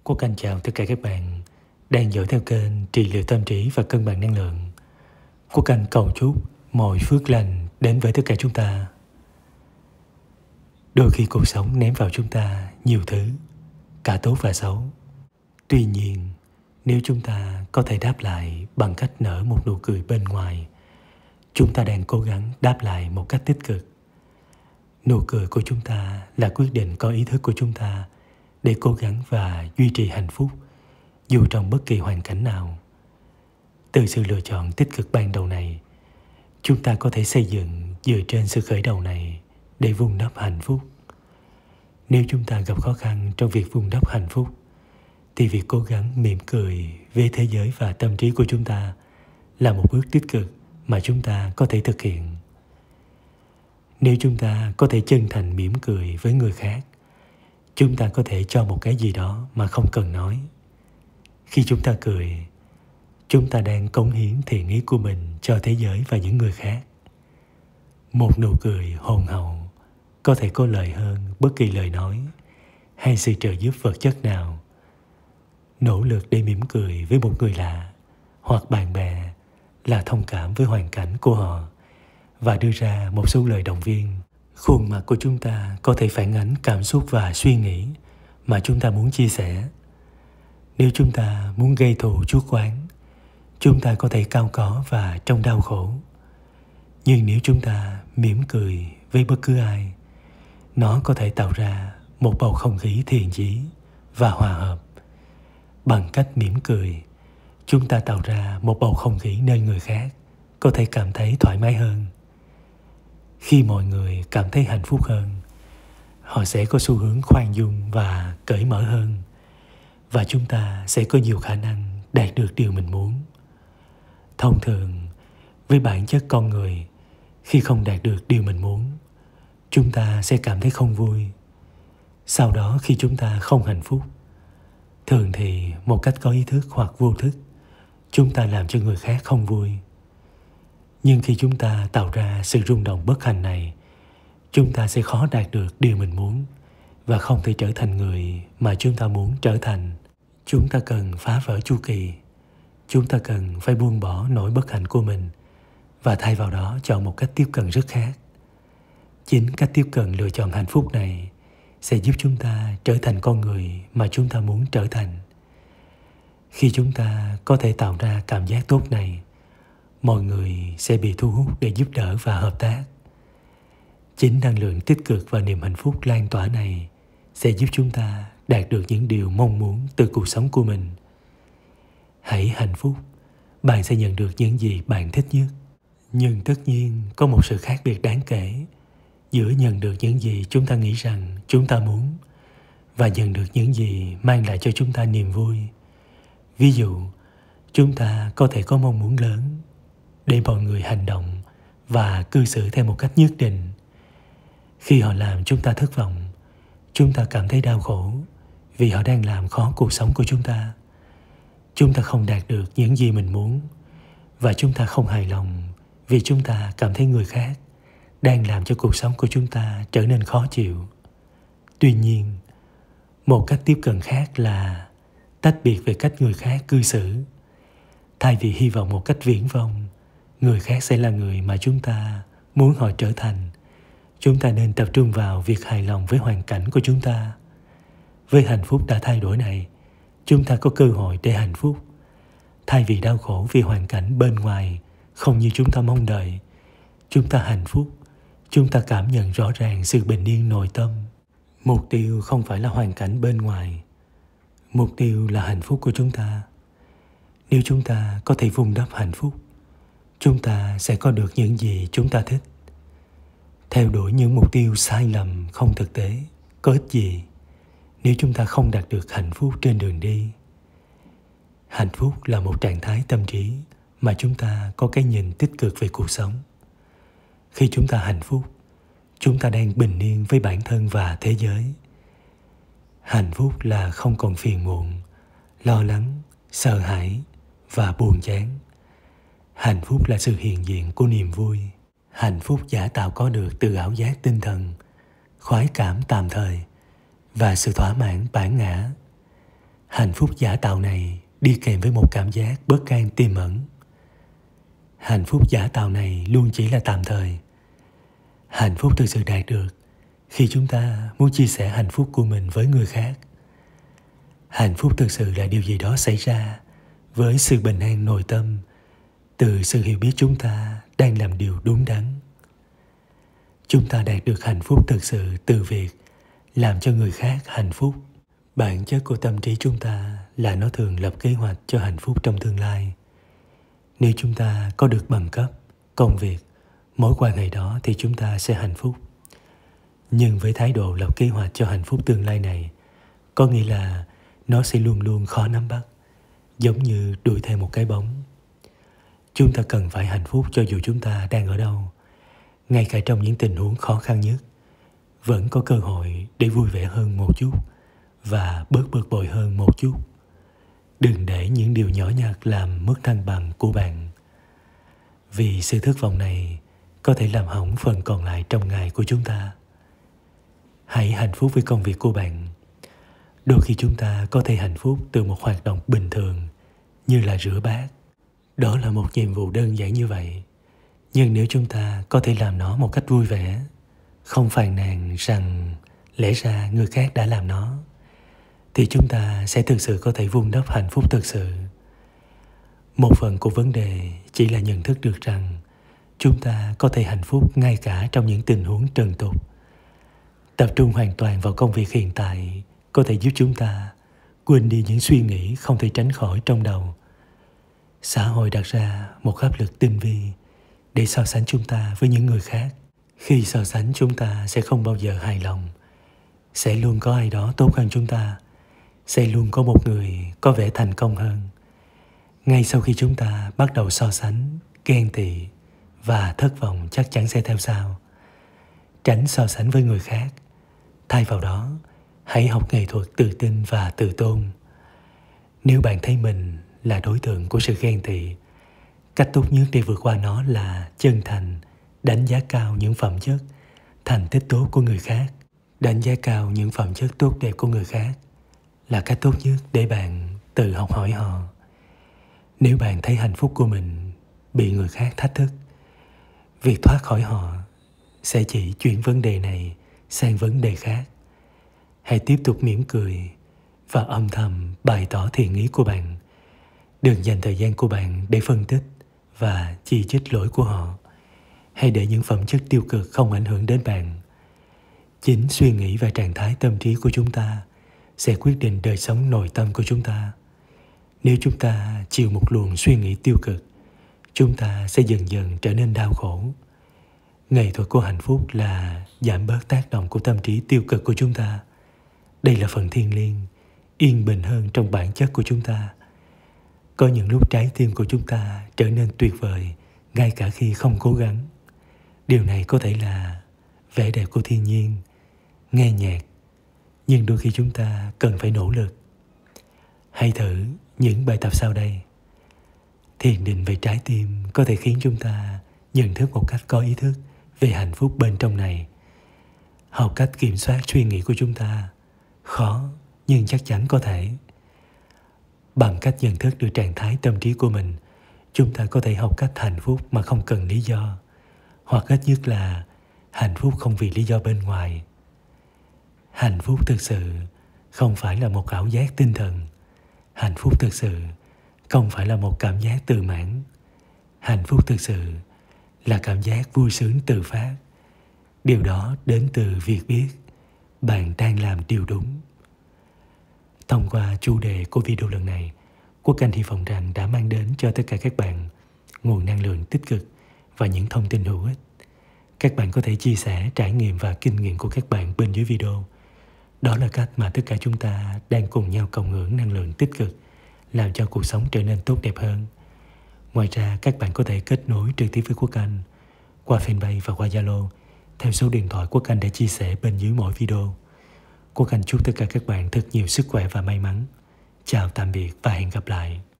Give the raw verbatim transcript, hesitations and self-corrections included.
Quốc Anh chào tất cả các bạn đang dõi theo kênh Trị liệu tâm trí và cân bằng năng lượng. Quốc Anh cầu chúc mọi phước lành đến với tất cả chúng ta. Đôi khi cuộc sống ném vào chúng ta nhiều thứ, cả tốt và xấu. Tuy nhiên, nếu chúng ta có thể đáp lại bằng cách nở một nụ cười bên ngoài, chúng ta đang cố gắng đáp lại một cách tích cực. Nụ cười của chúng ta là quyết định có ý thức của chúng ta để cố gắng và duy trì hạnh phúc dù trong bất kỳ hoàn cảnh nào. Từ sự lựa chọn tích cực ban đầu này, chúng ta có thể xây dựng dựa trên sự khởi đầu này để vun đắp hạnh phúc. Nếu chúng ta gặp khó khăn trong việc vun đắp hạnh phúc, thì việc cố gắng mỉm cười với thế giới và tâm trí của chúng ta là một bước tích cực mà chúng ta có thể thực hiện. Nếu chúng ta có thể chân thành mỉm cười với người khác, chúng ta có thể cho một cái gì đó mà không cần nói. Khi chúng ta cười, chúng ta đang cống hiến thiện ý của mình cho thế giới và những người khác. Một nụ cười hồn hậu có thể có lợi hơn bất kỳ lời nói hay sự trợ giúp vật chất nào. Nỗ lực để mỉm cười với một người lạ hoặc bạn bè là thông cảm với hoàn cảnh của họ và đưa ra một số lời động viên. Khuôn mặt của chúng ta có thể phản ánh cảm xúc và suy nghĩ mà chúng ta muốn chia sẻ. Nếu chúng ta muốn gây thù chuốc oán, chúng ta có thể cau có và trong đau khổ. Nhưng nếu chúng ta mỉm cười với bất cứ ai, nó có thể tạo ra một bầu không khí thiện chí và hòa hợp. Bằng cách mỉm cười, chúng ta tạo ra một bầu không khí nơi người khác có thể cảm thấy thoải mái hơn. Khi mọi người cảm thấy hạnh phúc hơn, họ sẽ có xu hướng khoan dung và cởi mở hơn, và chúng ta sẽ có nhiều khả năng đạt được điều mình muốn. Thông thường, với bản chất con người, khi không đạt được điều mình muốn, chúng ta sẽ cảm thấy không vui. Sau đó khi chúng ta không hạnh phúc, thường thì một cách có ý thức hoặc vô thức, chúng ta làm cho người khác không vui. Nhưng khi chúng ta tạo ra sự rung động bất hạnh này, chúng ta sẽ khó đạt được điều mình muốn và không thể trở thành người mà chúng ta muốn trở thành. Chúng ta cần phá vỡ chu kỳ. Chúng ta cần phải buông bỏ nỗi bất hạnh của mình và thay vào đó chọn một cách tiếp cận rất khác. Chính cách tiếp cận lựa chọn hạnh phúc này sẽ giúp chúng ta trở thành con người mà chúng ta muốn trở thành. Khi chúng ta có thể tạo ra cảm giác tốt này, mọi người sẽ bị thu hút để giúp đỡ và hợp tác. Chính năng lượng tích cực và niềm hạnh phúc lan tỏa này sẽ giúp chúng ta đạt được những điều mong muốn từ cuộc sống của mình. Hãy hạnh phúc, bạn sẽ nhận được những gì bạn thích nhất. Nhưng tất nhiên có một sự khác biệt đáng kể giữa nhận được những gì chúng ta nghĩ rằng chúng ta muốn và nhận được những gì mang lại cho chúng ta niềm vui. Ví dụ, chúng ta có thể có mong muốn lớn để mọi người hành động và cư xử theo một cách nhất định. Khi họ làm chúng ta thất vọng, chúng ta cảm thấy đau khổ vì họ đang làm khó cuộc sống của chúng ta. Chúng ta không đạt được những gì mình muốn và chúng ta không hài lòng vì chúng ta cảm thấy người khác đang làm cho cuộc sống của chúng ta trở nên khó chịu. Tuy nhiên, một cách tiếp cận khác là tách biệt về cách người khác cư xử. Thay vì hy vọng một cách viển vông, người khác sẽ là người mà chúng ta muốn họ trở thành, chúng ta nên tập trung vào việc hài lòng với hoàn cảnh của chúng ta. Với hạnh phúc đã thay đổi này, chúng ta có cơ hội để hạnh phúc. Thay vì đau khổ vì hoàn cảnh bên ngoài không như chúng ta mong đợi, chúng ta hạnh phúc, chúng ta cảm nhận rõ ràng sự bình yên nội tâm. Mục tiêu không phải là hoàn cảnh bên ngoài. Mục tiêu là hạnh phúc của chúng ta. Nếu chúng ta có thể vun đắp hạnh phúc, chúng ta sẽ có được những gì chúng ta thích. Theo đuổi những mục tiêu sai lầm, không thực tế, có ích gì nếu chúng ta không đạt được hạnh phúc trên đường đi. Hạnh phúc là một trạng thái tâm trí mà chúng ta có cái nhìn tích cực về cuộc sống. Khi chúng ta hạnh phúc, chúng ta đang bình yên với bản thân và thế giới. Hạnh phúc là không còn phiền muộn, lo lắng, sợ hãi và buồn chán. Hạnh phúc là sự hiện diện của niềm vui. Hạnh phúc giả tạo có được từ ảo giác tinh thần, khoái cảm tạm thời và sự thỏa mãn bản ngã. Hạnh phúc giả tạo này đi kèm với một cảm giác bất an tiềm ẩn. Hạnh phúc giả tạo này luôn chỉ là tạm thời. Hạnh phúc thực sự đạt được khi chúng ta muốn chia sẻ hạnh phúc của mình với người khác. Hạnh phúc thực sự là điều gì đó xảy ra với sự bình an nội tâm, từ sự hiểu biết chúng ta đang làm điều đúng đắn. Chúng ta đạt được hạnh phúc thực sự từ việc làm cho người khác hạnh phúc. Bản chất của tâm trí chúng ta là nó thường lập kế hoạch cho hạnh phúc trong tương lai. Nếu chúng ta có được bằng cấp, công việc, mối quan hệ đó thì chúng ta sẽ hạnh phúc. Nhưng với thái độ lập kế hoạch cho hạnh phúc tương lai này, có nghĩa là nó sẽ luôn luôn khó nắm bắt, giống như đuổi theo một cái bóng. Chúng ta cần phải hạnh phúc cho dù chúng ta đang ở đâu. Ngay cả trong những tình huống khó khăn nhất, vẫn có cơ hội để vui vẻ hơn một chút và bớt bực bội hơn một chút. Đừng để những điều nhỏ nhặt làm mất thăng bằng của bạn. Vì sự thất vọng này có thể làm hỏng phần còn lại trong ngày của chúng ta. Hãy hạnh phúc với công việc của bạn. Đôi khi chúng ta có thể hạnh phúc từ một hoạt động bình thường như là rửa bát. Đó là một nhiệm vụ đơn giản như vậy. Nhưng nếu chúng ta có thể làm nó một cách vui vẻ, không phàn nàn rằng lẽ ra người khác đã làm nó, thì chúng ta sẽ thực sự có thể vun đắp hạnh phúc thực sự. Một phần của vấn đề chỉ là nhận thức được rằng chúng ta có thể hạnh phúc ngay cả trong những tình huống trần tục. Tập trung hoàn toàn vào công việc hiện tại có thể giúp chúng ta quên đi những suy nghĩ không thể tránh khỏi trong đầu. Xã hội đặt ra một áp lực tinh vi để so sánh chúng ta với những người khác. Khi so sánh, chúng ta sẽ không bao giờ hài lòng. Sẽ luôn có ai đó tốt hơn chúng ta. Sẽ luôn có một người có vẻ thành công hơn. Ngay sau khi chúng ta bắt đầu so sánh, ghen tị và thất vọng chắc chắn sẽ theo sau. Tránh so sánh với người khác. Thay vào đó, hãy học nghệ thuật tự tin và tự tôn. Nếu bạn thấy mình là đối tượng của sự ghen tị, cách tốt nhất để vượt qua nó là chân thành, đánh giá cao những phẩm chất, thành tích tốt của người khác. Đánh giá cao những phẩm chất tốt đẹp của người khác là cách tốt nhất để bạn tự học hỏi họ. Nếu bạn thấy hạnh phúc của mình bị người khác thách thức, việc thoát khỏi họ sẽ chỉ chuyển vấn đề này sang vấn đề khác. Hãy tiếp tục mỉm cười và âm thầm bày tỏ thiện ý của bạn. Đừng dành thời gian của bạn để phân tích và chỉ trích lỗi của họ. Hãy để những phẩm chất tiêu cực không ảnh hưởng đến bạn. Chính suy nghĩ và trạng thái tâm trí của chúng ta sẽ quyết định đời sống nội tâm của chúng ta. Nếu chúng ta chịu một luồng suy nghĩ tiêu cực, chúng ta sẽ dần dần trở nên đau khổ. Nghệ thuật của hạnh phúc là giảm bớt tác động của tâm trí tiêu cực của chúng ta. Đây là phần thiêng liêng, yên bình hơn trong bản chất của chúng ta. Có những lúc trái tim của chúng ta trở nên tuyệt vời, ngay cả khi không cố gắng. Điều này có thể là vẻ đẹp của thiên nhiên, nghe nhạc, nhưng đôi khi chúng ta cần phải nỗ lực. Hãy thử những bài tập sau đây. Thiền định về trái tim có thể khiến chúng ta nhận thức một cách có ý thức về hạnh phúc bên trong này. Học cách kiểm soát suy nghĩ của chúng ta khó nhưng chắc chắn có thể. Bằng cách nhận thức được trạng thái tâm trí của mình, chúng ta có thể học cách hạnh phúc mà không cần lý do, hoặc ít nhất là hạnh phúc không vì lý do bên ngoài. Hạnh phúc thực sự không phải là một ảo giác tinh thần. Hạnh phúc thực sự không phải là một cảm giác tự mãn. Hạnh phúc thực sự là cảm giác vui sướng tự phát. Điều đó đến từ việc biết bạn đang làm điều đúng. Thông qua chủ đề của video lần này, Quốc Anh hy vọng rằng đã mang đến cho tất cả các bạn nguồn năng lượng tích cực và những thông tin hữu ích. Các bạn có thể chia sẻ trải nghiệm và kinh nghiệm của các bạn bên dưới video. Đó là cách mà tất cả chúng ta đang cùng nhau cộng hưởng năng lượng tích cực, làm cho cuộc sống trở nên tốt đẹp hơn. Ngoài ra, các bạn có thể kết nối trực tiếp với Quốc Anh qua fanpage và qua Zalo theo số điện thoại Quốc Anh đã chia sẻ bên dưới mỗi video. Quốc Anh chúc tất cả các bạn thật nhiều sức khỏe và may mắn. Chào tạm biệt và hẹn gặp lại.